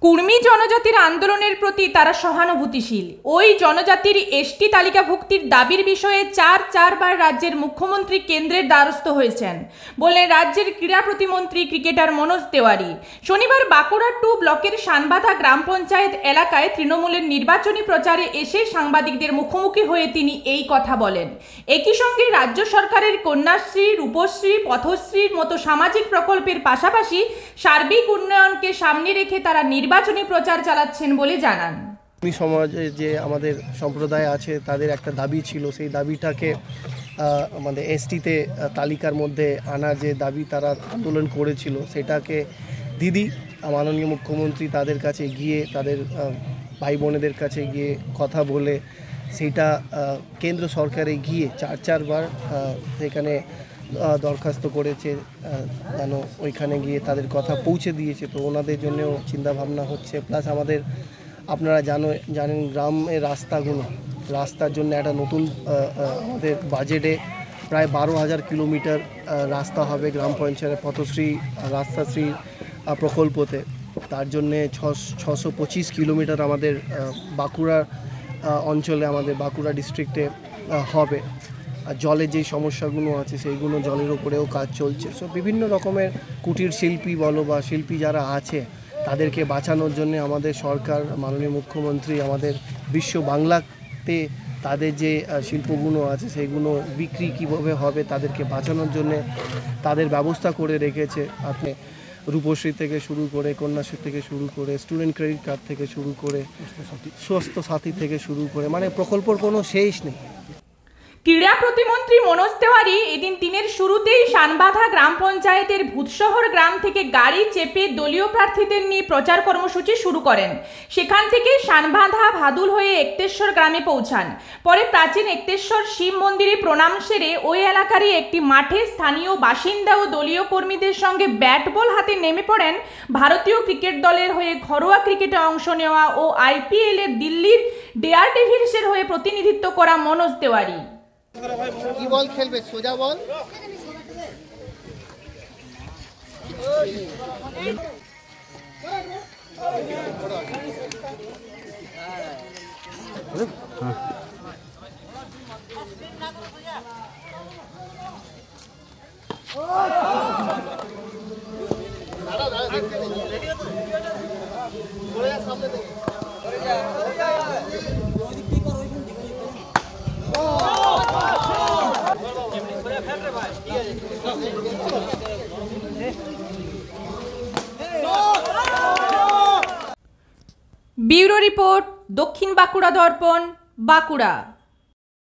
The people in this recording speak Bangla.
কুর্মী জনজাতির আন্দোলনের প্রতি তারা সহানুভূতিশীল। ওই জনজাতির এসটি তালিকাভুক্তির দাবির বিষয়ে চারবার রাজ্যের মুখ্যমন্ত্রী কেন্দ্রের দ্বারস্থ হয়েছেন বললেন রাজ্যের ক্রীড়া প্রতিমন্ত্রী ক্রিকেটার মনোজ তেওয়ারি। শনিবার বাঁকুড়া 2 ব্লকের শানবাধা গ্রাম পঞ্চায়েত এলাকায় তৃণমূলের নির্বাচনী প্রচারে এসে সাংবাদিকদের মুখোমুখি হয়ে তিনি এই কথা বলেন। একই সঙ্গে রাজ্য সরকারের কন্যাশ্রী, রূপশ্রী, পথশ্রীর মতো সামাজিক প্রকল্পের পাশাপাশি সার্বিক উন্নয়নকে সামনে রেখে তারা নির্বাচনী প্রচার চালাচ্ছেন বলে জানান। সমাজে যে আমাদের সম্প্রদায় আছে তাদের একটা দাবি ছিল, সেই দাবিটাকে আমাদের এসটিতে তালিকার মধ্যে আনার যে দাবি তারা আন্দোলন করেছিল, সেটাকে দিদি মাননীয় মুখ্যমন্ত্রী তাদের কাছে গিয়ে, তাদের ভাই বোনেদের কাছে গিয়ে কথা বলে সেইটা কেন্দ্র সরকারে গিয়ে চারবার সেখানে দরখাস্ত করেছে, যেন ওইখানে গিয়ে তাদের কথা পৌঁছে দিয়েছে। তো ওনাদের জন্যও চিন্তাভাবনা হচ্ছে। প্লাস আপনারা জানেন গ্রামের রাস্তার জন্য একটা নতুন আমাদের বাজেটে প্রায় 12,000 কিলোমিটার রাস্তা হবে গ্রাম পঞ্চায়েত পথশ্রী রাস্তাশ্রী প্রকল্পতে। তার জন্যে 625 কিলোমিটার আমাদের বাঁকুড়া অঞ্চলে, আমাদের বাঁকুড়া ডিস্ট্রিক্টে হবে। আর জলের যেই সমস্যাগুলো আছে সেইগুলো জলের ওপরেও কাজ চলছে। সো বিভিন্ন রকমের কুটির শিল্পী বলো বা শিল্পী যারা আছে তাদেরকে বাঁচানোর জন্য আমাদের সরকার, মাননীয় মুখ্যমন্ত্রী আমাদের বিশ্ব বাংলাতে তাদের যে শিল্পগুলো আছে সেইগুলো বিক্রি কীভাবে হবে তাদেরকে বাঁচানোর জন্যে তাদের ব্যবস্থা করে রেখেছে। আপনি রূপশ্রী থেকে শুরু করে, কন্যাশ্রী থেকে শুরু করে, স্টুডেন্ট ক্রেডিট কার্ড থেকে শুরু করে, স্বাস্থ্য সাথী থেকে শুরু করে, মানে প্রকল্পর কোনো শেষ নেই। ক্রীড়া প্রতিমন্ত্রী মনোজ তেওয়ারি এদিন দিনের শুরুতেই শানবাধা গ্রাম পঞ্চায়েতের ভূতশহর গ্রাম থেকে গাড়ি চেপে দলীয় প্রার্থীদের নিয়ে প্রচার কর্মসূচি শুরু করেন। সেখান থেকে শানবাধা ভাদুল হয়ে একতেশ্বর গ্রামে পৌঁছান। পরে প্রাচীন একতেশ্বর শিব মন্দিরে প্রণাম সেরে ওই এলাকারই একটি মাঠে স্থানীয় বাসিন্দা ও দলীয় কর্মীদের সঙ্গে ব্যাট বল হাতে নেমে পড়েন ভারতীয় ক্রিকেট দলের হয়ে ঘরোয়া ক্রিকেটে অংশ নেওয়া ও IPL এর দিল্লির ডেয়ার ডেভিলসের হয়ে প্রতিনিধিত্ব করা মনোজ তেওয়ারি। কি বল খেলবে? সোজা বল। ব্যুরো রিপোর্ট, দক্ষিণ বাঁকুড়া দর্পণ, বাঁকুড়া।